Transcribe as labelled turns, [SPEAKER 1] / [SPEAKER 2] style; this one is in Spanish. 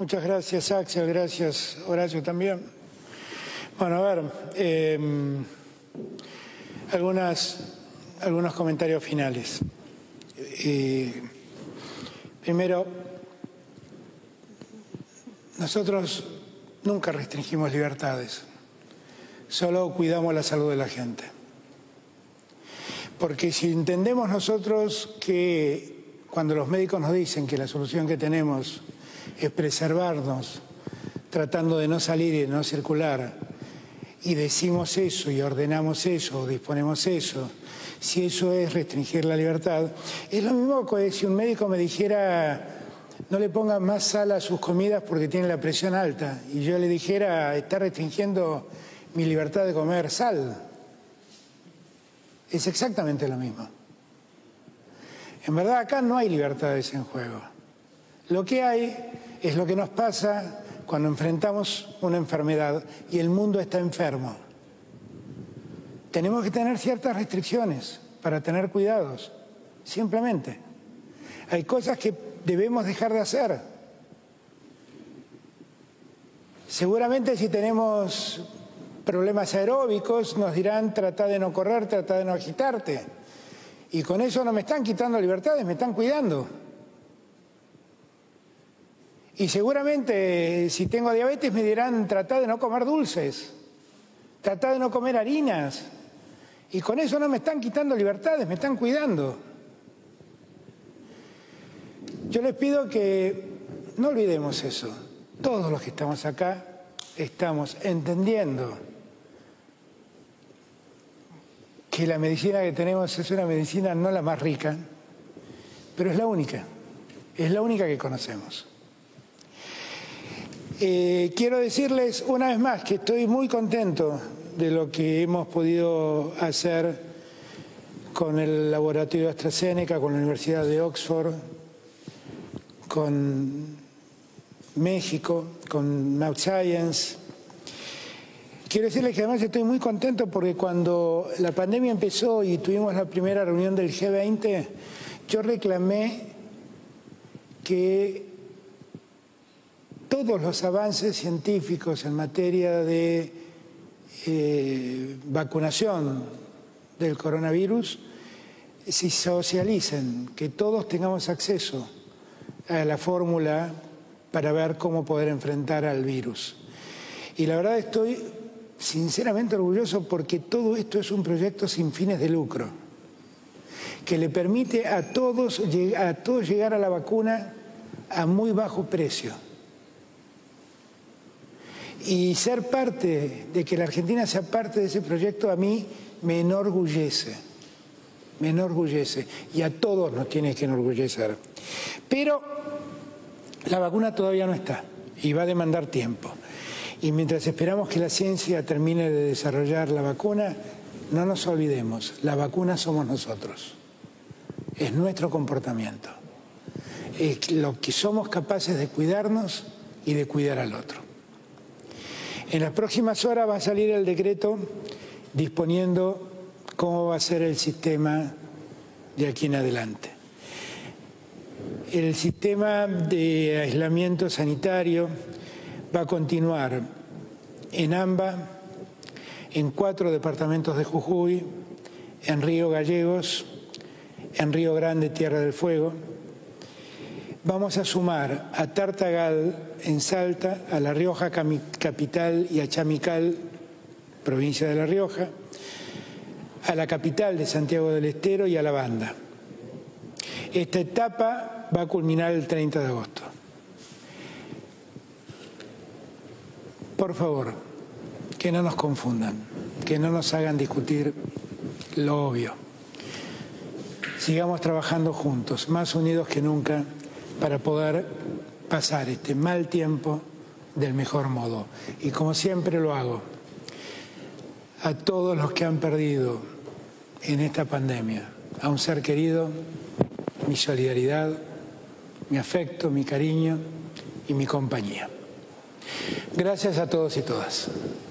[SPEAKER 1] Muchas gracias, Axel. Gracias, Horacio, también. Bueno, a ver, algunos comentarios finales. Primero, nosotros nunca restringimos libertades, solo cuidamos la salud de la gente. Porque si entendemos nosotros que cuando los médicos nos dicen que la solución que tenemos es preservarnos, tratando de no salir y de no circular, y decimos eso y ordenamos eso, o disponemos eso, si eso es restringir la libertad, es lo mismo que si un médico me dijera no le pongan más sal a sus comidas porque tiene la presión alta, y yo le dijera está restringiendo mi libertad de comer sal. Es exactamente lo mismo. En verdad acá no hay libertades en juego. Lo que hay es lo que nos pasa cuando enfrentamos una enfermedad y el mundo está enfermo. Tenemos que tener ciertas restricciones para tener cuidados, simplemente. Hay cosas que debemos dejar de hacer. Seguramente si tenemos problemas aeróbicos nos dirán trata de no correr, trata de no agitarte. Y con eso no me están quitando libertades, me están cuidando. Y seguramente si tengo diabetes me dirán trata de no comer dulces, trata de no comer harinas. Y con eso no me están quitando libertades, me están cuidando. Yo les pido que no olvidemos eso. Todos los que estamos acá estamos entendiendo que la medicina que tenemos es una medicina no la más rica, pero es la única que conocemos. Quiero decirles una vez más que estoy muy contento de lo que hemos podido hacer con el laboratorio AstraZeneca, con la Universidad de Oxford, con México, con Mount Science. Quiero decirles que además estoy muy contento porque cuando la pandemia empezó y tuvimos la primera reunión del G20, yo reclamé que todos los avances científicos en materia de vacunación del coronavirus se socialicen, que todos tengamos acceso a la fórmula para ver cómo poder enfrentar al virus. Y la verdad estoy sinceramente orgulloso porque todo esto es un proyecto sin fines de lucro, que le permite a todos llegar a la vacuna a muy bajo precio. Y ser parte, de que la Argentina sea parte de ese proyecto, a mí me enorgullece. Me enorgullece. Y a todos nos tiene que enorgullecer. Pero la vacuna todavía no está y va a demandar tiempo. Y mientras esperamos que la ciencia termine de desarrollar la vacuna, no nos olvidemos, la vacuna somos nosotros. Es nuestro comportamiento. Es lo que somos capaces de cuidarnos y de cuidar al otro. En las próximas horas va a salir el decreto disponiendo cómo va a ser el sistema de aquí en adelante. El sistema de aislamiento sanitario va a continuar en AMBA, en 4 departamentos de Jujuy, en Río Gallegos, en Río Grande, Tierra del Fuego. Vamos a sumar a Tartagal, en Salta, a La Rioja capital y a Chamical, provincia de La Rioja, a la capital de Santiago del Estero y a La Banda. Esta etapa va a culminar el 30 de agosto. Por favor, que no nos confundan, que no nos hagan discutir lo obvio. Sigamos trabajando juntos, más unidos que nunca, para poder pasar este mal tiempo del mejor modo. Y como siempre lo hago, a todos los que han perdido en esta pandemia a un ser querido, mi solidaridad, mi afecto, mi cariño y mi compañía. Gracias a todos y todas.